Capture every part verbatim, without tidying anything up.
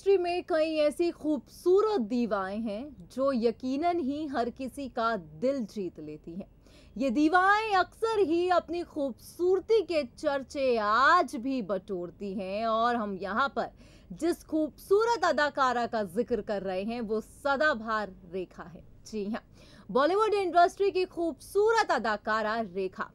Industry में कई ऐसी खूबसूरत दीवाएं हैं जो यकीनन ही हर किसी का दिल जीत लेती हैं। ये दीवाएं अक्सर ही अपनी खूबसूरती के चर्चे आज भी बटोरती हैं और हम यहाँ पर जिस खूबसूरत अदाकारा का जिक्र कर रहे हैं वो सदाबहार रेखा है। जी हाँ, बॉलीवुड इंडस्ट्री की खूबसूरत अदाकारा रेखा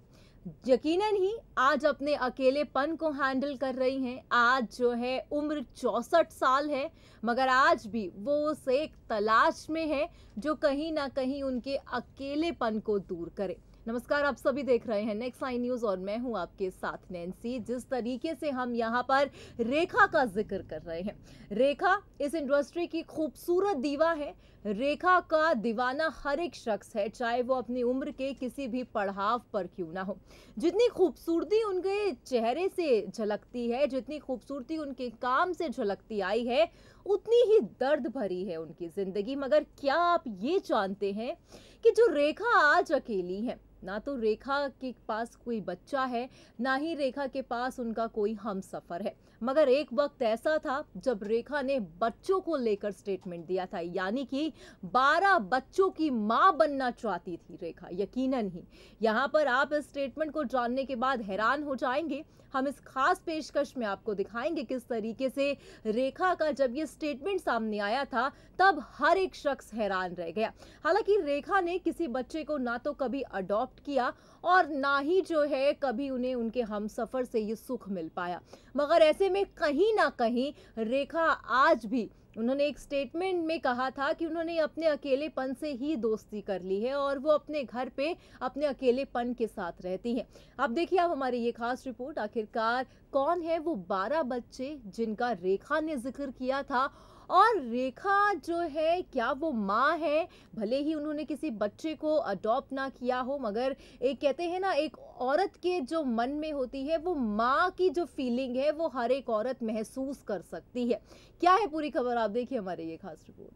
यकीनन ही आज अपने अकेलेपन को हैंडल कर रही हैं। आज जो है उम्र चौसठ साल है, मगर आज भी वो उस एक तलाश में है जो कहीं ना कहीं उनके अकेलेपन को दूर करे। नमस्कार, आप सभी देख रहे हैं नेक्स्ट आई न्यूज और मैं हूं आपके साथ नैन्सी। जिस तरीके से हम यहां पर रेखा का जिक्र कर रहे हैं, रेखा इस इंडस्ट्री की खूबसूरत दीवा है। रेखा का दीवाना हर एक शख्स है, चाहे वो अपनी उम्र के किसी भी पड़ाव पर क्यों ना हो। जितनी खूबसूरती उनके चेहरे से झलकती है, जितनी खूबसूरती उनके काम से झलकती आई है, उतनी ही दर्द भरी है उनकी जिंदगी। मगर क्या आप ये जानते हैं कि जो रेखा आज अकेली है, ना तो रेखा के पास कोई बच्चा है, ना ही रेखा के पास उनका कोई हमसफर है। मगर एक वक्त ऐसा था जब रेखा ने बच्चों को लेकर स्टेटमेंट दिया था, यानी कि बारह बच्चों की मां बनना चाहती थी रेखा। यकीनन ही यहाँ पर आप इस स्टेटमेंट को जानने के बाद हैरान हो जाएंगे। हम इस खास पेशकश में आपको दिखाएंगे किस तरीके से रेखा का जब ये स्टेटमेंट सामने आया था तब हर एक शख्स हैरान रह गया। हालांकि रेखा ने किसी बच्चे को ना तो कभी अडॉप्ट किया और ना ही जो है कभी उन्हें उनके हमसफर से ये सुख मिल पाया, मगर ऐसे में कहीं ना कहीं रेखा आज भी, उन्होंने एक स्टेटमेंट में कहा था कि उन्होंने अपने अकेलेपन से ही दोस्ती कर ली है और वो अपने घर पे अपने अकेलेपन के साथ रहती हैं। अब देखिए आप हमारी ये खास रिपोर्ट, आखिरकार कौन है वो बारह बच्चे जिनका रेखा ने जिक्र किया था और रेखा जो है क्या वो माँ है। भले ही उन्होंने किसी बच्चे को अडॉप्ट ना किया हो, मगर एक कहते हैं ना, एक औरत के जो मन में होती है वो माँ की जो फीलिंग है वो हर एक औरत महसूस कर सकती है। क्या है पूरी खबर, आप देखिए हमारे ये खास रिपोर्ट।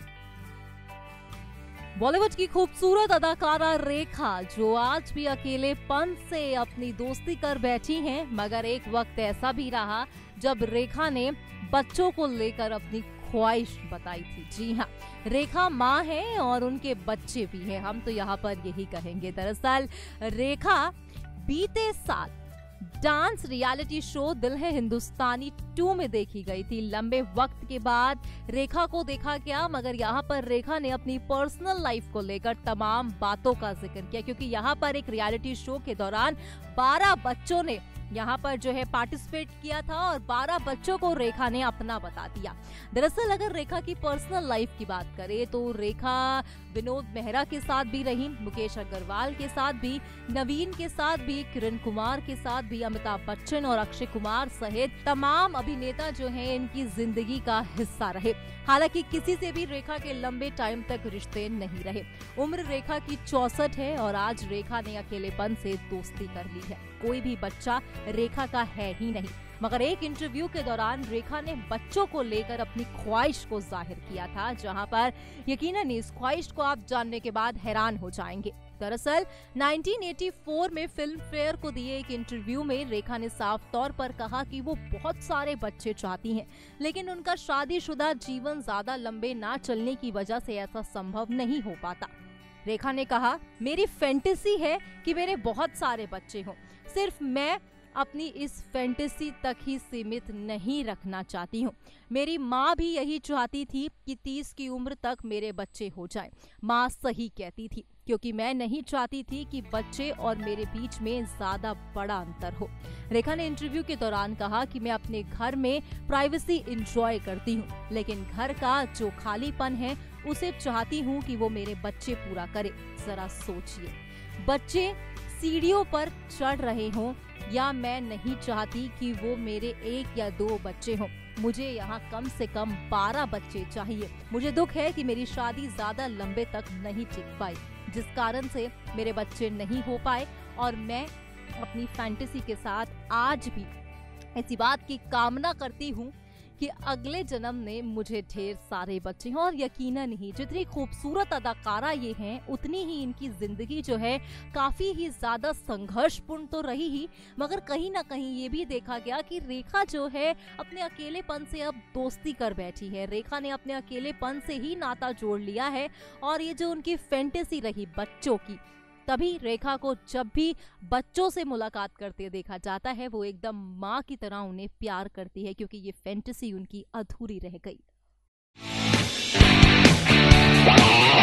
बॉलीवुड की खूबसूरत अदाकारा रेखा जो आज भी अकेलेपन से अपनी दोस्ती कर बैठी हैं, मगर एक वक्त ऐसा भी रहा जब रेखा ने बच्चों को लेकर अपनी ख्वाहिश बताई थी। जी हाँ, रेखा माँ है और उनके बच्चे भी हैं, हम तो यहाँ पर यही कहेंगे। दरअसल रेखा बीते साल डांस रियलिटी शो दिल है हिंदुस्तानी टू में देखी गई थी। लंबे वक्त के बाद रेखा को देखा गया, मगर यहाँ पर रेखा ने अपनी पर्सनल लाइफ को लेकर तमाम बातों का जिक्र किया, क्योंकि यहाँ पर एक रियलिटी शो के दौरान बारह बच्चों ने यहाँ पर जो है पार्टिसिपेट किया था और बारह बच्चों को रेखा ने अपना बता दिया। दरअसल अगर रेखा की पर्सनल लाइफ की बात करें तो रेखा विनोद मेहरा के साथ भी रही, मुकेश अग्रवाल के साथ भी, नवीन के साथ भी, किरण कुमार के साथ भी, अमिताभ बच्चन और अक्षय कुमार सहित तमाम अभिनेता जो हैं इनकी जिंदगी का हिस्सा रहे। हालांकि किसी से भी रेखा के लंबे टाइम तक रिश्ते नहीं रहे। उम्र रेखा की चौसठ है और आज रेखा ने अकेलेपन से दोस्ती कर ली है। कोई भी बच्चा रेखा का है ही नहीं, मगर एक इंटरव्यू के दौरान रेखा ने बच्चों को लेकर अपनी ख्वाहिश को जाहिर किया था, जहां पर यकीनन इस ख्वाहिश को आप जानने के बाद हैरान हो जाएंगे। दरअसल उन्नीस सौ चौरासी में फिल्म फेयर को दिए एक इंटरव्यू में रेखा ने साफ तौर पर कहा कि वो बहुत सारे बच्चे चाहती हैं, लेकिन उनका शादीशुदा जीवन ज्यादा लंबे ना चलने की वजह से ऐसा संभव नहीं हो पाता। रेखा ने कहा, मेरी फैंटेसी है कि मेरे बहुत सारे बच्चे हों, सिर्फ मैं अपनी इस फैंटेसी तक ही सीमित नहीं रखना चाहती हूँ। मेरी माँ भी यही चाहती थी कि तीस की उम्र तक मेरे बच्चे हो जाएं। माँ सही कहती थी, क्योंकि मैं नहीं चाहती थी कि बच्चे और मेरे बीच में ज्यादा बड़ा अंतर हो। रेखा ने इंटरव्यू के दौरान कहा कि मैं अपने घर में प्राइवेसी एंजॉय करती हूँ, लेकिन घर का जो खालीपन है उसे चाहती हूँ कि वो मेरे बच्चे पूरा करे। जरा सोचिए, बच्चे सीढ़ियों पर चढ़ रहे हों या मैं नहीं चाहती कि वो मेरे एक या दो बच्चे हों। मुझे यहाँ कम से कम बारह बच्चे चाहिए। मुझे दुख है कि मेरी शादी ज्यादा लंबे तक नहीं टिक पाई, जिस कारण से मेरे बच्चे नहीं हो पाए और मैं अपनी फैंटेसी के साथ आज भी इसी बात की कामना करती हूँ कि अगले जन्म में मुझे ढेर सारे बच्चे हैं। और यकीनन ही जितनी खूबसूरत अदाकारा ये हैं, उतनी ही इनकी जिंदगी जो है काफी ही ज्यादा संघर्षपूर्ण तो रही ही, मगर कहीं ना कहीं ये भी देखा गया कि रेखा जो है अपने अकेलेपन से अब दोस्ती कर बैठी है। रेखा ने अपने अकेलेपन से ही नाता जोड़ लिया है। और ये जो उनकी फैंटेसी रही बच्चों की, तभी रेखा को जब भी बच्चों से मुलाकात करते देखा जाता है, वो एकदम माँ की तरह उन्हें प्यार करती है, क्योंकि ये फैंटेसी उनकी अधूरी रह गई।